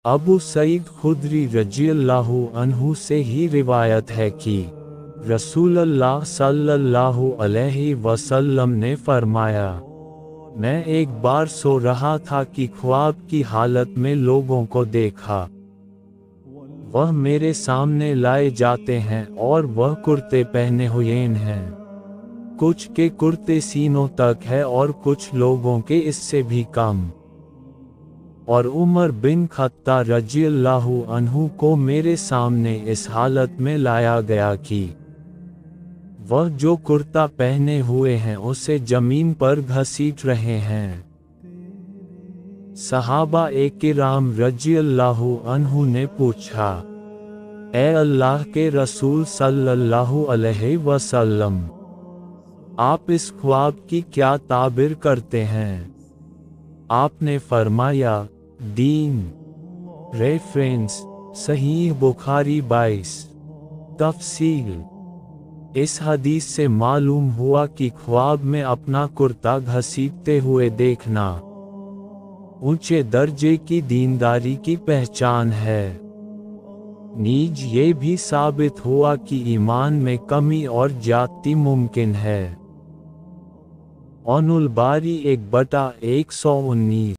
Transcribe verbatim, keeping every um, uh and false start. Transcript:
अबू सईद खुदरी रज़ियल्लाहु अन्हु से ही रिवायत है कि रसूलुल्लाह सल्लल्लाहु अलैहि वसल्लम ने फरमाया, मैं एक बार सो रहा था कि ख्वाब की हालत में लोगों को देखा। वह मेरे सामने लाए जाते हैं और वह कुर्ते पहने हुए हैं। कुछ के कुर्ते सीनों तक है और कुछ लोगों के इससे भी कम। और उमर बिन खत्ताब रज़ियल्लाहु अन्हु को मेरे सामने इस हालत में लाया गया कि वह जो कुर्ता पहने हुए हैं उसे जमीन पर घसीट रहे हैं। सहाबा ए किराम रज़ियल्लाहु अन्हु ने पूछा, ए अल्लाह के रसूल सल्लल्लाहु अलैहि वसल्लम, आप इस ख्वाब की क्या ताबीर करते हैं? आपने फरमाया, दीन। रेफरेंस सहीह बुखारी बाईस। तफसील इस हदीस से मालूम हुआ कि ख्वाब में अपना कुर्ता घसीटते हुए देखना ऊंचे दर्जे की दीनदारी की पहचान है। नीज ये भी साबित हुआ कि ईमान में कमी और ज्यादती मुमकिन है। औनुल बारी एक बटा एक सौ उन्नीस।